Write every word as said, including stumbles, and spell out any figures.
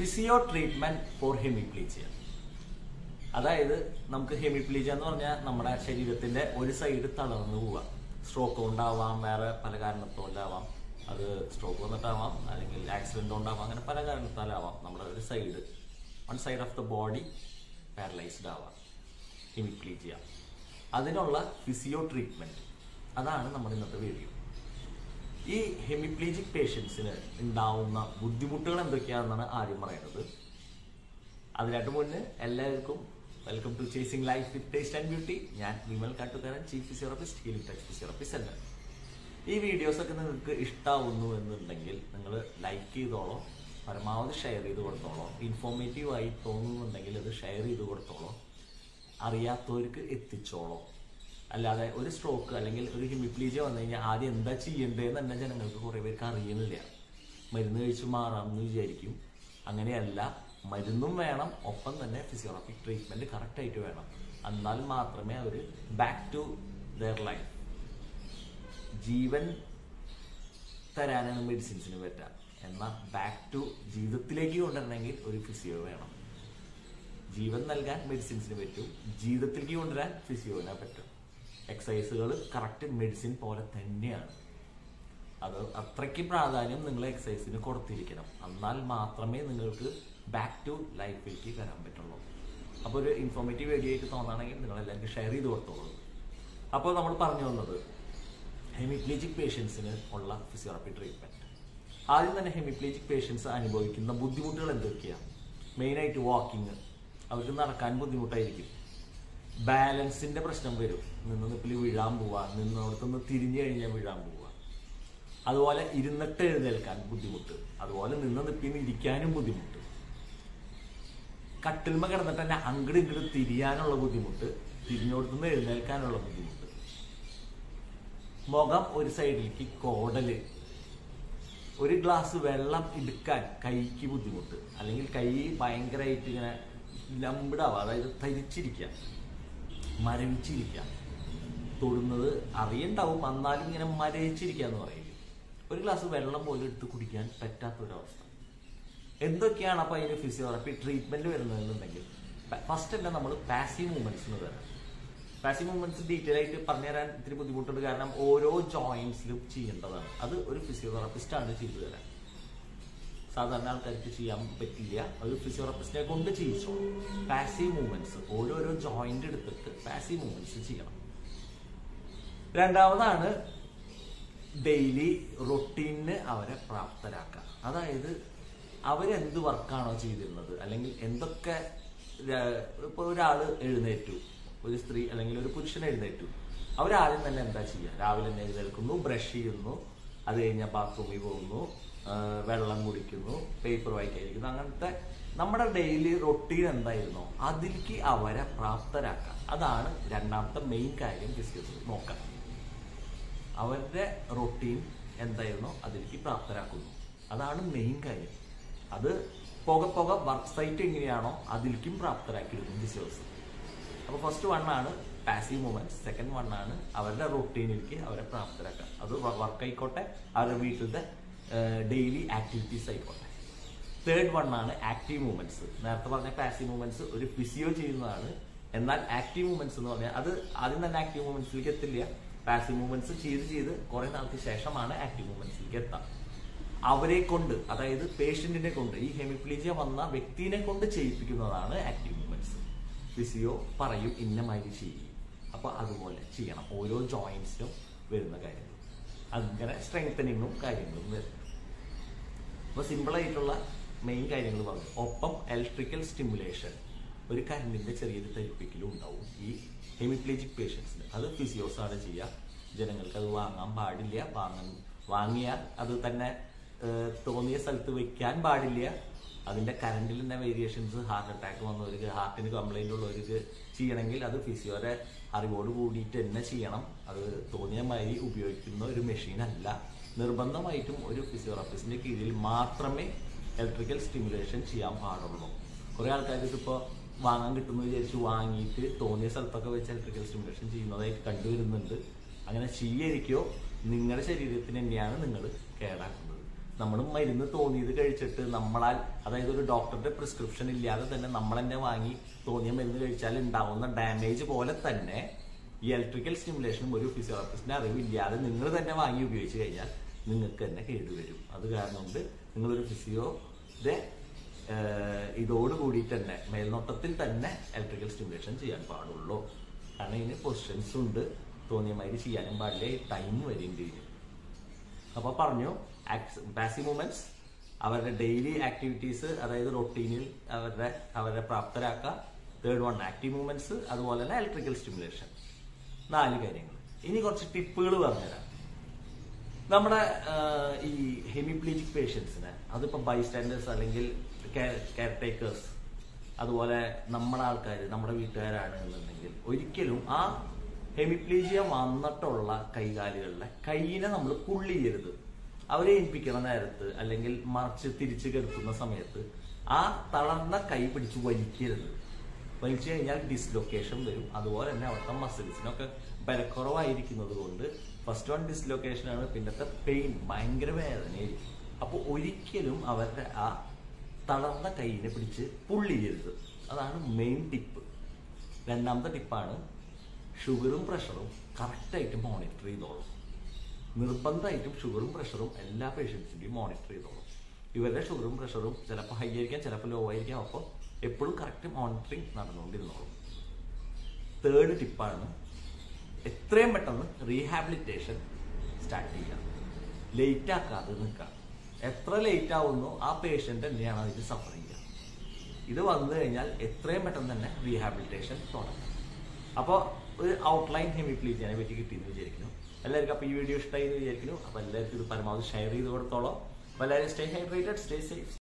Physio treatment four hemiplegia. അതായത് നമുക്ക് hemiplegia എന്ന് പറഞ്ഞാൽ നമ്മുടെ ശരീരത്തിന്റെ ഒരു സൈഡ് തളർന്നു പോവുക. സ്ട്രോക്ക് കൊണ്ടാവാം, വേറെ പല കാരണത്തോണ്ടാവാം. അത് സ്ട്രോക്ക് വന്നിട്ടാവാം, അല്ലെങ്കിൽ ആക്സിഡന്റ് കൊണ്ടാവാം, അങ്ങനെ പല കാരണത്താലാവാം. നമ്മുടെ ഒരു side one side of the body paralysed ആവാം, ഹെമിപ്ലീജിയ. അതിനുള്ള ഫിസിയോ ട്രീറ്റ്മെന്റ്, അതാണ് നമ്മുടെ ഇന്നത്തെ വീഡിയോ. ഈ ഹെമിപ്ലീജിക് പേഷ്യൻസിന് ഉണ്ടാവുന്ന ബുദ്ധിമുട്ടുകൾ എന്തൊക്കെയാണെന്നാണ് ആദ്യം പറയുന്നത്. അതിനായിട്ട് മുന്നേ എല്ലാവർക്കും welcome to chasing life with taste and beauty. ഞാൻ Vimal Kattukaran, chief physiotherapist, healing touch physiotherapist centre. ഈ വീഡിയോസ് ഒക്കെ നിങ്ങൾക്ക് ഇഷ്ടാവുന്നു എന്നുണ്ടെങ്കിൽ നിങ്ങൾ ലൈക്ക് ചെയ്തോളോ, പരമാവധി ഷെയർ ചെയ്ത് കൊടുത്തോളോ. ഇൻഫോർമേറ്റീവ് ആയി തോന്നുന്നുണ്ടെങ്കിൽ അത് ഷെയർ ചെയ്ത് കൊടുത്തോളോ, അറിയാത്തവർക്ക് എത്തിച്ചോളോ. അല്ലാതെ ഒരു സ്ട്രോക്ക് അല്ലെങ്കിൽ ഒരു ഹെമിപ്ലീജിയ വന്നു കഴിഞ്ഞാൽ ആദ്യം എന്താ ചെയ്യേണ്ടതെന്ന് തന്നെ ജനങ്ങൾക്ക് കുറേ പേർക്ക് അറിയുന്നില്ല. മരുന്ന് കഴിച്ച് മാറാമെന്ന് വിചാരിക്കും. അങ്ങനെയല്ല, മരുന്നും വേണം, ഒപ്പം തന്നെ ഫിസിയോതെറാപ്പിക് ട്രീറ്റ്മെന്റ് കറക്റ്റ് ആയിട്ട് വേണം. എന്നാൽ മാത്രമേ അവർ ബാക്ക് ടു ദെയർ ലൈഫ്, ജീവൻ തരാനാണ് മെഡിസിൻസിന് പറ്റുക. എന്നാൽ ബാക്ക് ടു ജീവിതത്തിലേക്ക് കൊണ്ടുവരണമെങ്കിൽ ഒരു ഫിസിയോ വേണം. ജീവൻ നൽകാൻ മെഡിസിൻസിന് പറ്റും, ജീവിതത്തിലേക്ക് കൊണ്ടുവരാൻ ഫിസിയോവിനെ പറ്റും. എക്സസൈസുകൾ കറക്റ്റ് മെഡിസിൻ പോലെ തന്നെയാണ്. അത് അത്രയ്ക്ക് പ്രാധാന്യം നിങ്ങൾ എക്സസൈസിന് കൊടുത്തിരിക്കണം. എന്നാൽ മാത്രമേ നിങ്ങൾക്ക് ബാക്ക് ടു ലൈഫിലേക്ക് വരാൻ പറ്റുള്ളൂ. അപ്പോൾ ഒരു ഇൻഫോർമേറ്റീവ് വീഡിയോ ആയിട്ട് തോന്നുകയാണെങ്കിൽ നിങ്ങൾ എല്ലാവർക്കും ഷെയർ ചെയ്ത് കൊടുത്തോളൂ. അപ്പോൾ നമ്മൾ പറഞ്ഞു വന്നത് ഹെമിപ്ലീജിക് പേഷ്യൻസിന് ഉള്ള ഫിസിയോതെറാപ്പി ട്രീറ്റ്മെന്റ്. ആദ്യം തന്നെ ഹെമിപ്ലീജിക് പേഷ്യൻസ് അനുഭവിക്കുന്ന ബുദ്ധിമുട്ടുകൾ എന്തൊക്കെയാണ്? മെയിനായിട്ട് വാക്കിങ്, അവർക്ക് നടക്കാൻ ബുദ്ധിമുട്ടായിരിക്കും. ബാലൻസിന്റെ പ്രശ്നം വരും. നിന്ന് നിപ്പിൽ വീഴാൻ പോവുക, നിന്നോടത്തുനിന്ന് തിരിഞ്ഞു കഴിഞ്ഞാൽ വീഴാൻ പോവുക. അതുപോലെ ഇരുന്നിട്ട് എഴുന്നേൽക്കാൻ ബുദ്ധിമുട്ട്, അതുപോലെ നിന്ന് നിപ്പിന്ന് ഇരിക്കാനും ബുദ്ധിമുട്ട്. കട്ടിൽമ കിടന്നിട്ട് തന്നെ അങ്ങട് ഇങ്ങോട്ട് തിരിയാനുള്ള ബുദ്ധിമുട്ട്, തിരിഞ്ഞോടത്തുനിന്ന് എഴുന്നേൽക്കാനുള്ള ബുദ്ധിമുട്ട്. മുഖം ഒരു സൈഡിലേക്ക് കോടല്, ഒരു ഗ്ലാസ് വെള്ളം എടുക്കാൻ കൈക്ക് ബുദ്ധിമുട്ട്, അല്ലെങ്കിൽ കൈ ഭയങ്കരമായിട്ട് ഇങ്ങനെ ലംബിടാവുക, അതായത് തരിച്ചിരിക്കുക, മരവിച്ചിരിക്കുക. തൊടുന്നത് അറിയണ്ടാവും, എന്നാലും ഇങ്ങനെ മരവിച്ചിരിക്കുക എന്ന് പറയും. ഒരു ഗ്ലാസ് വെള്ളം പോലും എടുത്ത് കുടിക്കാൻ പറ്റാത്തൊരവസ്ഥ. എന്തൊക്കെയാണ് അപ്പോൾ അതിന് ഫിസിയോതെറാപ്പി ട്രീറ്റ്മെന്റ് വരുന്നതെന്നുണ്ടെങ്കിൽ, ഫസ്റ്റ് തന്നെ നമ്മൾ പാസീവ് മൂവ്മെന്റ്സിന് തരാം. പാസീവ് മൂവ്മെന്റ്സ് ഡീറ്റെയിൽ ആയിട്ട് പറഞ്ഞുതരാൻ ഇത്തിരി ബുദ്ധിമുട്ടുണ്ട്, കാരണം ഓരോ ജോയിന്റ്സിലും ചെയ്യേണ്ടതാണ്. അത് ഒരു ഫിസിയോതെറാപ്പിസ്റ്റ് ആണ് ചെയ്തു തരാൻ. സാധാരണ ആൾക്കാർക്ക് ചെയ്യാൻ പറ്റില്ല, ഒരു ഫിസിയോതെറാപ്പിസ്റ്റിനെ കൊണ്ട് ചെയ്യിച്ചോളൂ. പാസീവ് മൂവ്മെന്റ്സ്, ഓരോരോ ജോയിന്റ് എടുത്തിട്ട് പാസീവ് മൂവ്മെന്റ്സ് ചെയ്യണം. രണ്ടാമതാണ് ഡെയിലി റൊട്ടീനിന് അവരെ പ്രാപ്തരാക്കുക. അതായത് അവരെന്ത് വർക്കാണോ ചെയ്തിരുന്നത്, അല്ലെങ്കിൽ എന്തൊക്കെ, ഇപ്പൊ ഒരാള് എഴുന്നേറ്റു, ഒരു സ്ത്രീ അല്ലെങ്കിൽ ഒരു പുരുഷൻ എഴുന്നേറ്റു, അവരാദ്യം തന്നെ എന്താ ചെയ്യുക? രാവിലെ തന്നെ എഴുന്നേൽക്കുന്നു, ബ്രഷ് ചെയ്യുന്നു, അത് കഴിഞ്ഞാൽ ബാത്റൂമിൽ പോകുന്നു, വെള്ളം കുടിക്കുന്നു, പേപ്പർ വായിക്കാതിരിക്കുന്നു. അങ്ങനത്തെ നമ്മുടെ ഡെയിലി റൊട്ടീൻ എന്തായിരുന്നോ അതിലേക്ക് അവരെ പ്രാപ്തരാക്കാം. അതാണ് രണ്ടാമത്തെ മെയിൻ കാര്യം ഫിസിയോതെറാപ്പി നോക്കാം. അവരുടെ റൊട്ടീൻ എന്തായിരുന്നോ അതിലേക്ക് പ്രാപ്തരാക്കുന്നു. അതാണ് മെയിൻ കാര്യം. അത് പോക പോക വർക്ക് സൈറ്റ് എങ്ങനെയാണോ അതിലേക്കും പ്രാപ്തരാക്കിയെടുക്കും ഫിസിയോസ്. അപ്പോൾ ഫസ്റ്റ് വൺ ആണ് പാസീവ് മൂവ്മെന്റ്സ്, സെക്കൻഡ് വൺ ആണ് അവരുടെ റൊട്ടീനിലേക്ക് അവരെ പ്രാപ്തരാക്കാം. അത് വർക്ക് ആയിക്കോട്ടെ, അവരുടെ വീട്ടിലത്തെ ഡെയിലി ആക്ടിവിറ്റീസ് ആയിക്കോട്ടെ. തേർഡ് വൺ ആണ് ആക്റ്റീവ് മൂവ്മെന്റ്സ്. നേരത്തെ പറഞ്ഞ പാസീവ് മൂവ്മെന്റ്സ് ഒരു ഫിസിയോ ചെയ്യുന്നതാണ്. എന്നാൽ ആക്റ്റീവ് മൂവ്മെന്റ്സ് എന്ന് പറഞ്ഞാൽ അത് ആദ്യം തന്നെ ആക്റ്റീവ് മൂവ്മെന്റ്സിലേക്ക് എത്തില്ല. പാസീവ് മൂവ്മെന്റ്സ് ചെയ്ത് ചെയ്ത് കുറെ നാൾക്ക് ശേഷമാണ് ആക്റ്റീവ് മൂവ്മെന്റ്സിലേക്ക് എത്താം. അവരെ കൊണ്ട്, അതായത് പേഷ്യന്റിനെ കൊണ്ട്, ഈ ഹെമിപ്ലീജിയ വന്ന വ്യക്തിനെ കൊണ്ട് ചെയ്യിപ്പിക്കുന്നതാണ് ആക്റ്റീവ് മൂവ്മെന്റ്സ്. ഫിസിയോ പറയും ഇന്ന മാതിരി ചെയ്യും, അപ്പൊ അതുപോലെ ചെയ്യണം. ഓരോ ജോയിന്റ്സിനും വരുന്ന കാര്യങ്ങൾ, അങ്ങനെ സ്ട്രെങ്തനിങ്ങും കാര്യങ്ങളും വരും. അപ്പൊ സിമ്പിൾ ആയിട്ടുള്ള മെയിൻ കാര്യങ്ങൾ പറഞ്ഞു. ഒപ്പം ഇലക്ട്രിക്കൽ സ്റ്റിമുലേഷൻ, ഒരു കറണ്ടിന്റെ ചെറിയൊരു തരിപ്പിക്കലും ഉണ്ടാവും ഈ ഹെമിപ്ലീജിക് പേഷ്യൻസിന്. അത് ഫിസിയോസ് ആണ് ചെയ്യുക. ജനങ്ങൾക്ക് അത് വാങ്ങാൻ പാടില്ല. വാങ്ങാൻ വാങ്ങിയാൽ അത് തന്നെ തോന്നിയ സ്ഥലത്ത് വെക്കാൻ പാടില്ല. അതിന്റെ കറണ്ടിൽ തന്നെ വേരിയേഷൻസ്, ഹാർട്ട് അറ്റാക്ക് വന്നവർക്ക്, ഹാർട്ടിന് കംപ്ലൈന്റ് ഉള്ളവർക്ക് ചെയ്യണമെങ്കിൽ അത് ഫിസിയോയുടെ അറിവോട് കൂടിയിട്ട് തന്നെ ചെയ്യണം. അത് തോന്നിയ മാതിരി ഉപയോഗിക്കുന്ന ഒരു മെഷീൻ അല്ല. നിർബന്ധമായിട്ടും ഒരു ഫിസിയോതെറാപ്പിസ്റ്റിന്റെ കീഴിൽ മാത്രമേ ഇലക്ട്രിക്കൽ സ്റ്റിമുലേഷൻ ചെയ്യാൻ പാടുള്ളൂ. കുറെ ആൾക്കാർക്ക് ഇപ്പോൾ വാങ്ങാൻ കിട്ടുമെന്ന് വിചാരിച്ച് വാങ്ങിയിട്ട് തോന്നിയ സ്ഥലത്തൊക്കെ വെച്ച് ഇലക്ട്രിക്കൽ സ്റ്റിമുലേഷൻ ചെയ്യുന്നതായിട്ട് കണ്ടുവരുന്നുണ്ട്. അങ്ങനെ ചെയ്യരിക്കോ നിങ്ങളുടെ ശരീരത്തിന് തന്നെയാണ് നിങ്ങൾ കേടാക്കുന്നത്. നമ്മൾ മരുന്ന് തോന്നിയത് കഴിച്ചിട്ട് നമ്മളാൽ, അതായത് ഒരു ഡോക്ടറുടെ പ്രിസ്ക്രിപ്ഷൻ ഇല്ലാതെ തന്നെ നമ്മൾ തന്നെ വാങ്ങി തോന്നിയ മരുന്ന് കഴിച്ചാൽ ഉണ്ടാവുന്ന ഡാമേജ് പോലെ തന്നെ ഈ ഇലക്ട്രിക്കൽ സ്റ്റിമുലേഷനും ഒരു ഫിസിയോളജിസ്റ്റിന്റെ അറിവില്ലാതെ നിങ്ങൾ തന്നെ വാങ്ങി ഉപയോഗിച്ച് കഴിഞ്ഞാൽ നിങ്ങൾക്ക് തന്നെ കേടുവരും. അത് കാരണം കൊണ്ട് നിങ്ങളൊരു ഫിസിയോയുടെ ഇതോടുകൂടി തന്നെ മേൽനോട്ടത്തിൽ തന്നെ ഇലക്ട്രിക്കൽ സ്റ്റിമുലേഷൻ ചെയ്യാൻ പാടുള്ളൂ. കാരണം ഇതിന് പൊസിഷൻസ് ഉണ്ട്, തോന്നിയ മാതിരി ചെയ്യാനും പാടില്ല, ടൈം വരെയും ചെയ്യും. അപ്പൊ പറഞ്ഞു പാസീവ് മൂവ്മെന്റ്സ്, അവരുടെ ഡെയിലി ആക്ടിവിറ്റീസ്, അതായത് റൊട്ടീനിൽ അവരുടെ അവരെ പ്രാപ്തരാക്കുക. തേർഡ് വൺ ആക്റ്റീവ് മൂവ്മെന്റ്സ്, അതുപോലെ തന്നെ ഇലക്ട്രിക്കൽ സ്റ്റിമുലേഷൻ. നാല് കാര്യങ്ങൾ. ഇനി കുറച്ച് ടിപ്പുകൾ പറഞ്ഞുതരാം. നമ്മുടെ ഈ ഹെമിപ്ലീജിക് പേഷ്യൻസിന്, അതിപ്പോ ബൈസ്റ്റാൻഡേഴ്സ് അല്ലെങ്കിൽ കെയർ ടേക്കേഴ്സ്, അതുപോലെ നമ്മുടെ ആൾക്കാർ, നമ്മുടെ വീട്ടുകാരാണ് എന്നുണ്ടെങ്കിൽ ഒരിക്കലും ആ ഹെമിപ്ലീജിയ വന്നിട്ടുള്ള കൈകാലുകളിലെ കൈയിനെ നമ്മൾ പുള്ളി ചെയ്യരുത്. അവരെ ഏൽപ്പിക്കുന്ന നേരത്ത് അല്ലെങ്കിൽ മറിച്ച് തിരിച്ചു കിടക്കുന്ന സമയത്ത് ആ തളർന്ന കൈ പിടിച്ച് വലിക്കരുത്. വലിച്ചു കഴിഞ്ഞാൽ ഡിസ്ലൊക്കേഷൻ വരും. അതുപോലെ തന്നെ അവിടുത്തെ മസിൽസിനൊക്കെ ബലക്കുറവായിരിക്കുന്നത് കൊണ്ട് ഫസ്റ്റ് വൺ ഡിസ്ലൊക്കേഷൻ ആണ്, പിന്നത്തെ പെയിൻ, ഭയങ്കര വേദനയായിരിക്കും. അപ്പോൾ ഒരിക്കലും അവരുടെ ആ തളർന്ന കൈയിനെ പിടിച്ച് പുള്ളി ചെയ്യരുത്. അതാണ് മെയിൻ ടിപ്പ്. രണ്ടാമത്തെ ടിപ്പാണ് ഷുഗറും പ്രഷറും കറക്റ്റായിട്ട് മോണിറ്റർ ചെയ്തോളും. നിർബന്ധമായിട്ടും ഷുഗറും പ്രഷറും എല്ലാ പേഷ്യൻസിൻ്റെയും മോണിറ്റർ ചെയ്തോളും. ഇവരുടെ ഷുഗറും പ്രഷറും ചിലപ്പോൾ ഹൈ ആയിരിക്കാം, ചിലപ്പോൾ ലോ ആയിരിക്കാം. അപ്പോൾ എപ്പോഴും കറക്റ്റ് മോണിറ്ററിങ് നടന്നുകൊണ്ടിരുന്നോളും. തേർഡ് ടിപ്പാണ് എത്രയും പെട്ടെന്ന് റീഹാബിലിറ്റേഷൻ സ്റ്റാർട്ട് ചെയ്യുക. ലേറ്റ് ആക്കാതെ നിൽക്കുക. എത്ര ലേറ്റ് ആവുന്നോ ആ പേഷ്യൻ്റ് തന്നെയാണ് അതിന് സഫർ ചെയ്യുക. ഇത് വന്നു കഴിഞ്ഞാൽ എത്രയും പെട്ടെന്ന് തന്നെ റീഹാബിലിറ്റേഷൻ തുടങ്ങും. അപ്പോൾ ഒരു ഔട്ട്ലൈൻ ഹെമിപ്ലീജിയനെ പറ്റി കിട്ടിയെന്ന് വിചാരിക്കുന്നു എല്ലാവർക്കും. അപ്പോൾ ഈ വീഡിയോ ഇഷ്ടമായി എന്ന് വിചാരിക്കുന്നു. അപ്പോൾ എല്ലാവർക്കും ഇത് പരമാവധി ഷെയർ ചെയ്ത് കൊടുത്തോളാം. അപ്പോൾ എല്ലാവരും സ്റ്റേ ഹൈഡ്രേറ്റഡ്, സ്റ്റേ സേഫ്.